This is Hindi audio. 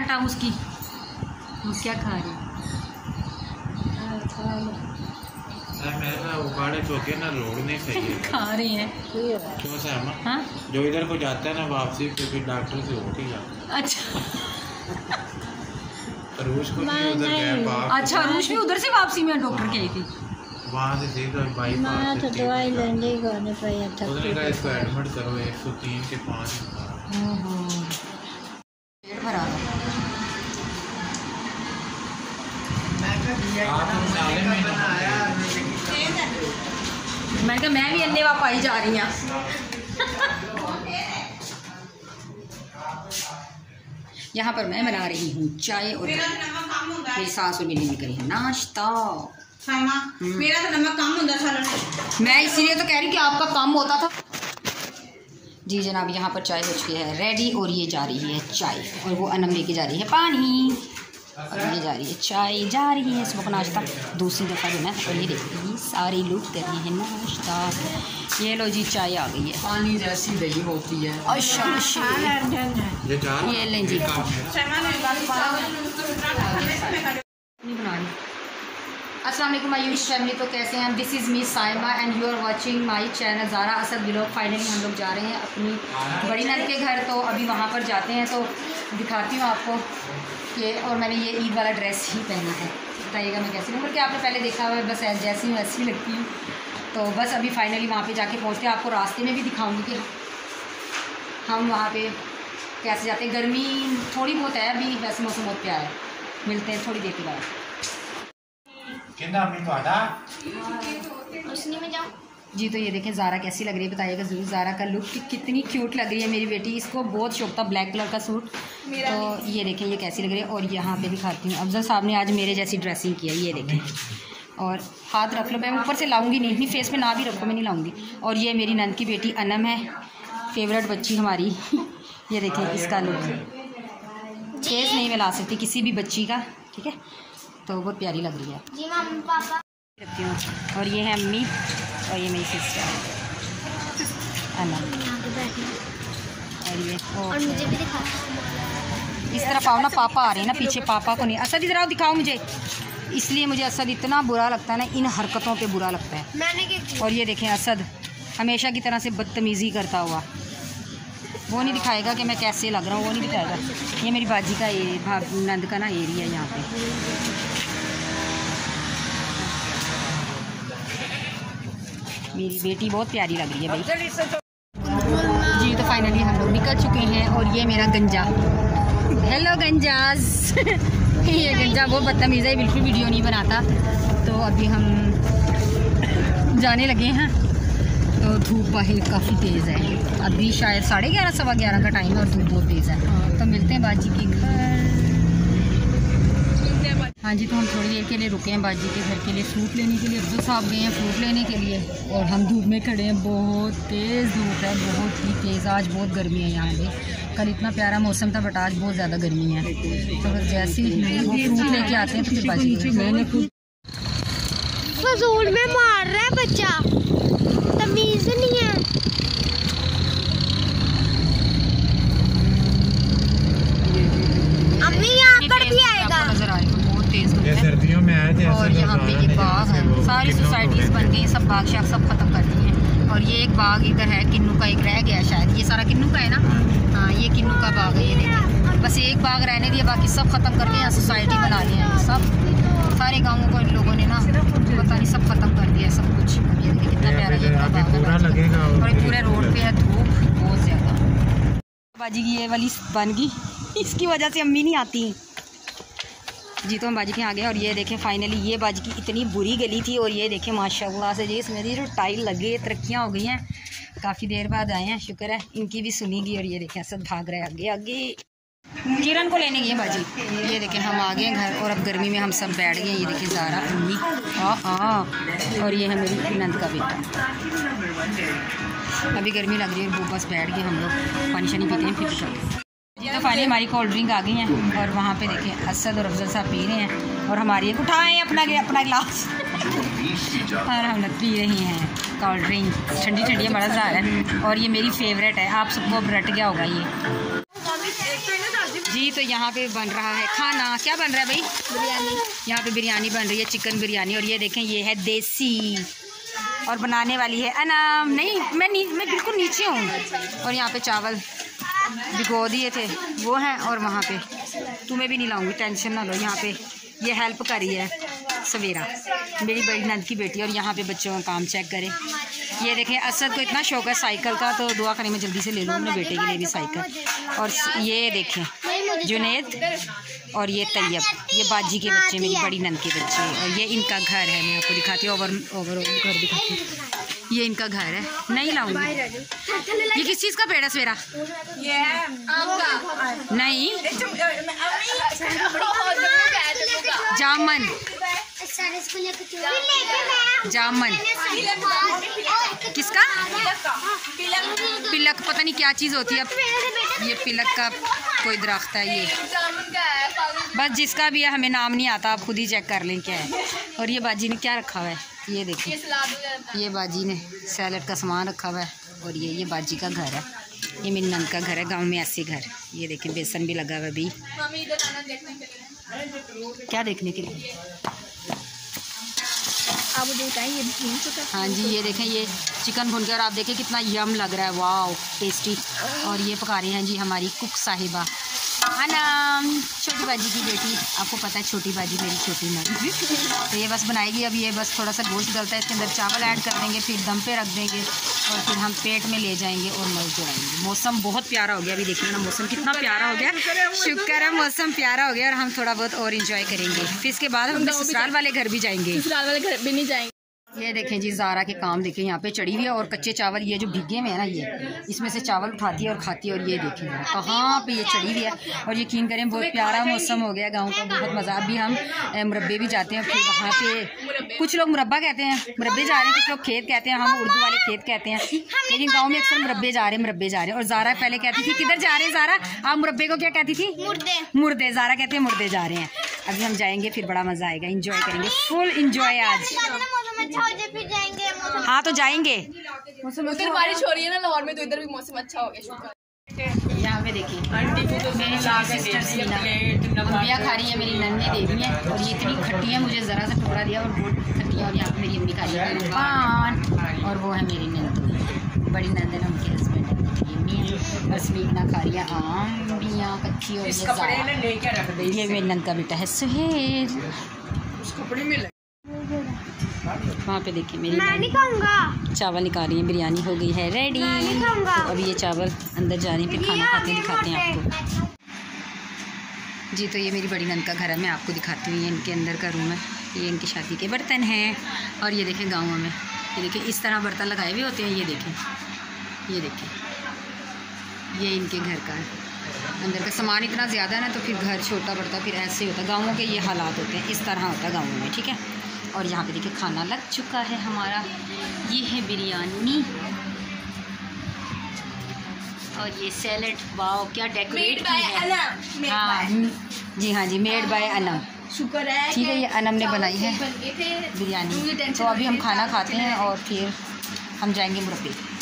आटा उसकी, वो क्या खा रही है? उबाड़े चौके ना रोड नहीं सही है। खा रही हैं क्यों सहमा? हाँ जो इधर को जाता है ना वापसी तो फिर डॉक्टर से होके जाता अच्छा है। रूस को नहीं उधर गया। अच्छा रूस में उधर से वापसी में डॉक्टर की आई थी, वहाँ से सीधा बाईपास से दवाई लेने जाने पर उन्होंने कहा इसको एडमिट करो 103 के 5 पेट भरा है। मैंने कहा मैं भी अन्ने वाप आई जा रही हूँ। यहाँ पर मैं बना रही हूँ चाय और मेरी सास और मिली करी है नाश्ता। मेरा तो नमक कम होता था, मैं इसीलिए तो कह रही कि आपका कम होता था। जी जनाब यहाँ पर चाय हो चुकी है रेडी और ये जा रही है चाय और वो अनम लेके जा रही है पानी और ये जा रही है चाय जा रही है सुबह का नाश्ता दूसरी दफ़ा जो ना। और ये देखिए सारे लोग कर रहे हैं नाश्ता। ये लो जी चाय आ गई है, पानी जैसी दही होती है। अच्छा ये लें जी अस्सलाम वालेकुम माय यूट्यूब फैमिली। तो कैसे हैं? This is me Saima and you are watching my channel Zara Asad vlog. Finally हम लोग जा रहे हैं अपनी बड़ी नंद के घर, तो अभी वहाँ पर जाते हैं तो दिखाती हूँ आपको कि। और मैंने ये ईद वाला ड्रेस ही पहना है, बताइएगा मैं कैसी हूँ, क्योंकि आपने पहले देखा हुआ है, बस जैसी हूँ ऐसी लगती हूँ। तो बस अभी फाइनली वहाँ पर जाके पहुँचते हैं, आपको रास्ते में भी दिखाऊँगी कि हम वहाँ पर कैसे जाते हैं। गर्मी थोड़ी बहुत है अभी, वैसे मौसम बहुत प्यारा है। मिलते हैं थोड़ी देर के बाद। जी तो ये देखें ज़ारा कैसी लग रही है, बताइएगा ज़रूर। ज़ारा का लुक कितनी क्यूट लग रही है मेरी बेटी, इसको बहुत शौक था ब्लैक कलर का सूट। तो ये देखें ये कैसी लग रही है। और यहाँ पे दिखाती हूँ, अफजल साहब ने आज मेरे जैसी ड्रेसिंग की है, ये देखें। और हाथ रख लो, मैं ऊपर से लाऊंगी नहीं, अपनी फेस पे ना भी रखो, मैं नहीं लाऊंगी। और ये मेरी नंद की बेटी अनम है, फेवरेट बच्ची हमारी। ये देखें इसका लुक, फेस नहीं मैं ला सकती किसी भी बच्ची का, ठीक है, तो बहुत प्यारी लग रही है जी मम्मी पापा रखती हूँ। और ये है अम्मी और ये मेरी सिस्टर अनम। और ये और मुझे भी दिखा, इस तरफ आओ ना, पापा आ रहे हैं ना पीछे, पापा को नहीं। असद इधर आओ, दिखाओ मुझे। इसलिए मुझे असद इतना बुरा लगता है ना, इन हरकतों पे बुरा लगता है। और ये देखें असद हमेशा की तरह से बदतमीज़ी करता हुआ, वो नहीं दिखाएगा कि मैं कैसे लग रहा हूँ, वो नहीं दिखाएगा। ये मेरी बाजी का नंद का ना एरिया यहाँ पे। मेरी बेटी बहुत प्यारी लग रही है भाई जी। तो फाइनली हम लोग निकल चुके हैं और ये मेरा गंजा, हेलो गंजाज। ये गंजा बहुत बदतमीज़ है, बिल्कुल वीडियो नहीं बनाता। तो अभी हम जाने लगे हैं, तो धूप बाहर काफ़ी तेज़ है, अभी शायद 11:30 सवा 11 का टाइम है और धूप बहुत तेज़ है। तो मिलते हैं बाजी के घर। हाँ जी तो हम थोड़ी देर के लिए रुके हैं बाजी के घर के लिए, फ्रूट लेने के लिए। अफजल साहब गए हैं फ्रूट लेने के लिए और हम धूप में खड़े हैं, बहुत तेज़ धूप है, बहुत ही तेज़। आज बहुत गर्मी है यहाँ पे, कल इतना प्यारा मौसम था बट आज बहुत ज़्यादा गर्मी है। तो बस जैसे ही वो फ्रूट लेके आते हैं तो फिर बाजी फजूल में मार रहा है बच्चा, तमीज़ नहीं है। अम्मी यहाँ पर भी आएगा, नजर आएगा, बहुत तेज़ धूप है। सर्दियों में आए थे। और यहाँ पे ये बाग है, सारी सोसाइटीज़ बन गई, सब बाग शाग सब खत्म कर दिए हैं। और ये एक बाग इधर है, किन्नू का एक रह गया शायद, ये सारा किन्नू का है ना। हाँ ये किन्नू का बाग है, ये देखिए। बस एक बाग रहने दिया, बाकी सब खत्म करके यहाँ सोसाइटी बना ली है। सब सारे गाँवों को इन लोगों ने ना पता नहीं सब खत्म कर दिया सब कुछ। ये देखिए कितना प्यारा ये बाग है, और पूरे रोड पे है, धूप बहुत ज़्यादा। बाजी की ये वाली बन गई, इसकी वजह से अम्मी नहीं आती जी। तो हम बाजी के आ गए और ये देखें फाइनली ये बाजी की इतनी बुरी गली थी और ये देखें माशाल्लाह से जी इसमें जो टाइल लगे, तरक्कियाँ हो गई हैं, काफ़ी देर बाद आए हैं, शुक्र है इनकी भी सुनीगी। और ये देखें सब भाग रहे हैं आगे आगे, किरण को लेने गई है बाजी। ये देखें हम आ गए घर और अब गर्मी में हम सब बैठ गए। ये देखें ज़ारा अम्मी और ये है मेरी नंद का बेटा। अभी गर्मी लग रही है, वो बस बैठ गए हम लोग, पानी शानी पीते हैं फिर चलते हैं। तो फाइनली हमारी कोल्ड ड्रिंक आ गई हैं और वहाँ पे देखें असद और अफजल साहब पी रहे हैं और हमारी एक उठाएँ अपना गिलास और हम लोग पी रही हैं कोल्ड ड्रिंक, ठंडी ठंडी बड़ा ज़्यादा है। और ये मेरी फेवरेट है, आप सबको अब रट गया होगा ये जी तो यहाँ पे बन रहा है खाना। क्या बन रहा है भाई? बिरयानी। यहाँ पे बिरयानी बन रही है, चिकन बिरयानी। और ये देखें ये है देसी, और बनाने वाली है अनम। नहीं मैं बिल्कुल नीचे हूँ। और यहाँ पे चावल भिगो दिए थे वो हैं, और वहाँ पे तुम्हें भी नहीं लाऊंगी, टेंशन ना लो। यहाँ पे ये हेल्प करी है सवेरा, मेरी बड़ी नंद की बेटी। और यहाँ पे बच्चों का काम चेक करें। ये देखें असद को इतना शौक है साइकिल का, तो दुआ करें मैं जल्दी से ले लूँ अपने बेटे के लिए भी साइकिल। और ये देखें जुनेद और ये तैयब, ये बाजी के बच्चे, मेरी बड़ी नंद के बच्चे। और ये इनका घर है, मैं आपको दिखाती हूँ। ओवर घर दिखाती हूँ। ये इनका घर है, नहीं लाऊंगी। ये किस चीज़ का पेड़ है सवेरा? नहीं, जामन। जामन किसका? पिलक, पता नहीं क्या चीज़ होती है। ये पिलक का कोई दरख्त है ये, बस जिसका भी है, हमें नाम नहीं आता, आप खुद ही चेक कर लें क्या है। और ये बाजी ने क्या रखा हुआ है, ये देखिए, ये बाजी ने सैलड का सामान रखा हुआ है। और ये बाजी का घर है, ये मेरी नंद का घर है, गांव में ऐसे घर। ये देखें बेसन भी लगा हुआ है अभी। क्या देखने के लिए? आप मुझे बताइए। हाँ जी, ये देखें ये चिकन भुन के, और आप देखें कितना यम लग रहा है, वाह टेस्टी। और ये पका रही हैं जी हमारी कुक साहिबा अनम, छोटी बाजी की बेटी। आपको पता है छोटी बाजी मेरी छोटी नंद। तो ये बस बनाएगी। अब ये बस थोड़ा सा गोश्त गलता है, इसके अंदर चावल ऐड कर देंगे, फिर दम पे रख देंगे, और फिर हम पेट में ले जाएंगे और मल चढ़ाएंगे। मौसम बहुत प्यारा हो गया, अभी देखिए ना मौसम कितना प्यारा हो गया। शुक्र है मौसम प्यारा हो गया, और हम थोड़ा बहुत और इंजॉय करेंगे। फिर इसके बाद हम ससुराल वाले घर भी जाएंगे। ससुराल वाले घर भी नहीं जाएंगे। ये देखें जी ज़ारा के काम देखें, यहाँ पे चढ़ी हुई है, और कच्चे चावल ये जो भीगे में है ना, ये इसमें से चावल उठाती है और खाती है। और ये देखें कहाँ पे ये चढ़ी हुई है। और यकीन करें बहुत प्यारा मौसम हो गया गांव का, बहुत मज़ा। अभी हम मुरब्बे भी जाते हैं, फिर वहाँ पे कुछ लोग मुरब्बा कहते हैं, मुरब्बे जा रहे हैं, कुछ लोग खेत कहते हैं, हम उर्दू वाले खेत कहते हैं, लेकिन गाँव में अक्सर मुरब्बे जा रहे हैं। और ज़ारा पहले कहती थी किधर जा रहे हैं ज़ारा? आप मुरब्बे को क्या कहती थी? मुर्दे। ज़ारा कहते हैं मुर्दे जा रहे हैं। अभी हम जाएंगे, फिर बड़ा मज़ा आएगा, इंजॉय करेंगे, फुल इंजॉय आज। हाँ तो जाएंगे। उधर बारिश हो रही है ना लाहौर में, तो इधर भी मौसम अच्छा हो गया। यहाँ पे देखिए मेरी सिस्टर सीना अंबिया खा रही है, मेरी नन्द ने दे दी है। और ये इतनी खट्टी है, मुझे ज़रा सा टुकड़ा दिया और बहुत खट्टी है। और यहाँ पे मेरी अम्मी खा रही है पान, और वो है मेरी नंद, बड़ी नंद है ना, उनके हस्बैंड है, और स्वीटना खा रही है आम्बियाँ कच्ची। और ये मेरी नंद का बेटा है सुहेल। वहाँ पे देखिए मेरी चावल निकाल रही है, बिरयानी हो गई है रेडी। तो अभी ये चावल अंदर जा रही है, फिर खाना खाते दिखाते हैं आपको जी। तो ये मेरी बड़ी नंद का घर है, मैं आपको दिखाती हूँ। ये इनके अंदर का रूम है, ये इनकी शादी के बर्तन हैं। और ये देखें गाँव में, ये देखें इस तरह बर्तन लगाए हुए होते हैं। ये देखें ये इनके घर का है। अंदर का सामान इतना ज़्यादा है ना, तो फिर घर छोटा पड़ता, फिर ऐसे होता। गाँवों के ये हालात होते हैं, इस तरह होता है गाँवों में, ठीक है। और यहाँ पे देखिए खाना लग चुका है हमारा, ये है बिरयानी और ये सैलेड। वाह क्या डेकोरेट की है। हाँ जी, हाँ जी, मेड बाय अनम। शुक्र है, ठीक है, ये अनम ने बनाई है बिरयानी। तो अभी हम खाना खाते हैं और फिर हम जाएंगे मुरब्बे।